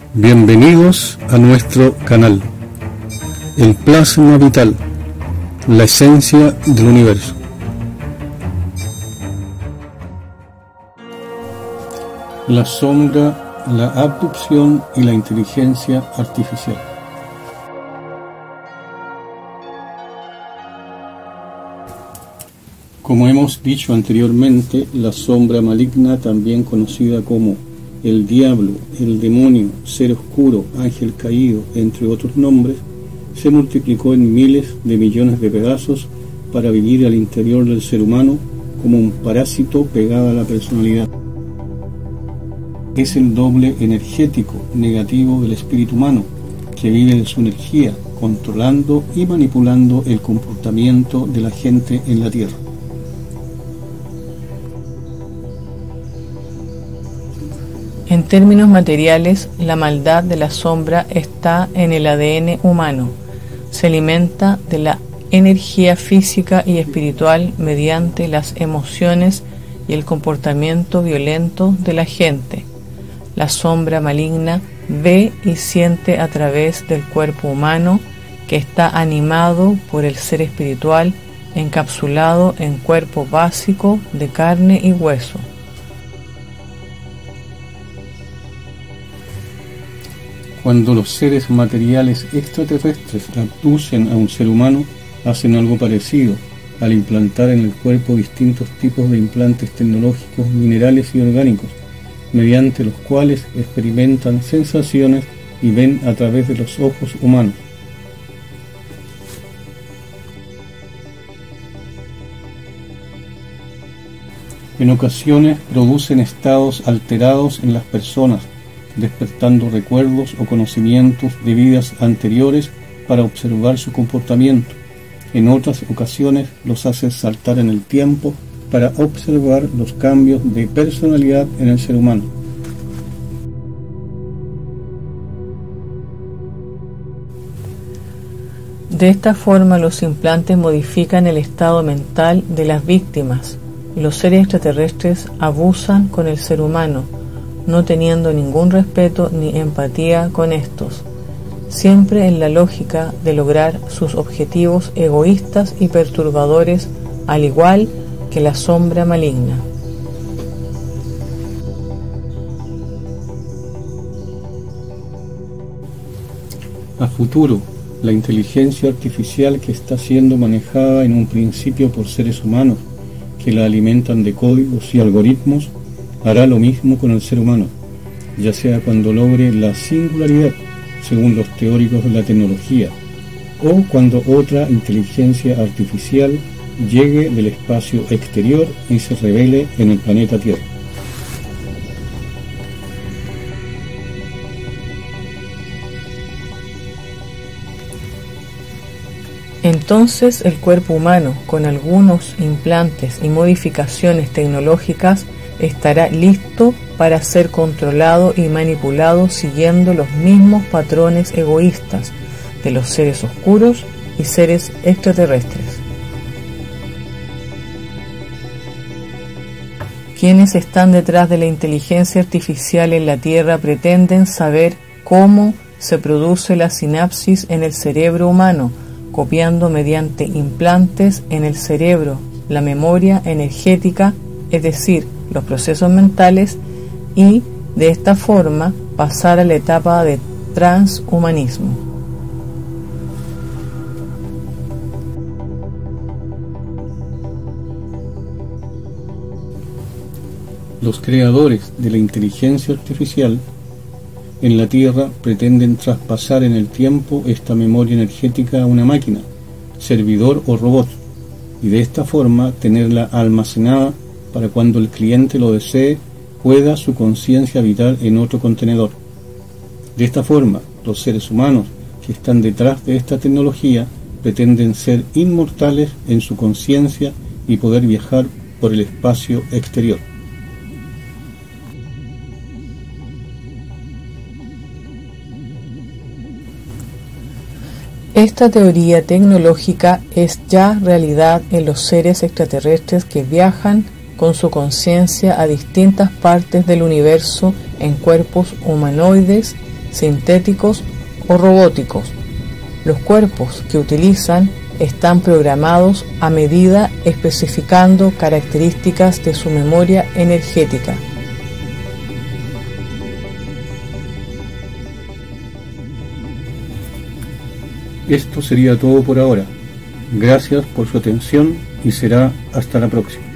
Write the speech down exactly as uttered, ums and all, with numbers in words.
Bienvenidos a nuestro canal, el plasma vital, la esencia del universo. La sombra, la abducción y la inteligencia artificial. Como hemos dicho anteriormente, la sombra maligna, también conocida como el diablo, el demonio, ser oscuro, ángel caído, entre otros nombres, se multiplicó en miles de millones de pedazos para vivir al interior del ser humano como un parásito pegado a la personalidad. Es el doble energético negativo del espíritu humano, que vive de su energía, controlando y manipulando el comportamiento de la gente en la Tierra. En términos materiales, la maldad de la sombra está en el A D N humano. Se alimenta de la energía física y espiritual mediante las emociones y el comportamiento violento de la gente. La sombra maligna ve y siente a través del cuerpo humano, que está animado por el ser espiritual encapsulado en cuerpo básico de carne y hueso. Cuando los seres materiales extraterrestres abducen a un ser humano, hacen algo parecido al implantar en el cuerpo distintos tipos de implantes tecnológicos, minerales y orgánicos, mediante los cuales experimentan sensaciones y ven a través de los ojos humanos. En ocasiones producen estados alterados en las personas, despertando recuerdos o conocimientos de vidas anteriores para observar su comportamiento. En otras ocasiones los hace saltar en el tiempo para observar los cambios de personalidad en el ser humano. De esta forma, los implantes modifican el estado mental de las víctimas. Los seres extraterrestres abusan con el ser humano, no teniendo ningún respeto ni empatía con estos, siempre en la lógica de lograr sus objetivos egoístas y perturbadores, al igual que la sombra maligna. A futuro, la inteligencia artificial, que está siendo manejada en un principio por seres humanos que la alimentan de códigos y algoritmos, hará lo mismo con el ser humano, ya sea cuando logre la singularidad, según los teóricos de la tecnología, o cuando otra inteligencia artificial llegue del espacio exterior y se revele en el planeta Tierra. Entonces el cuerpo humano, con algunos implantes y modificaciones tecnológicas, estará listo para ser controlado y manipulado siguiendo los mismos patrones egoístas de los seres oscuros y seres extraterrestres. Quienes están detrás de la inteligencia artificial en la Tierra pretenden saber cómo se produce la sinapsis en el cerebro humano, copiando mediante implantes en el cerebro la memoria energética, es decir, los procesos mentales, y de esta forma pasar a la etapa de transhumanismo. Los creadores de la inteligencia artificial en la Tierra pretenden traspasar en el tiempo esta memoria energética a una máquina, servidor o robot, y de esta forma tenerla almacenada para cuando el cliente lo desee, pueda su conciencia vital en otro contenedor. De esta forma, los seres humanos que están detrás de esta tecnología pretenden ser inmortales en su conciencia y poder viajar por el espacio exterior. Esta teoría tecnológica es ya realidad en los seres extraterrestres que viajan con su conciencia a distintas partes del universo en cuerpos humanoides sintéticos o robóticos. Los cuerpos que utilizan están programados a medida, especificando características de su memoria energética. Esto sería todo por ahora. Gracias por su atención y será hasta la próxima.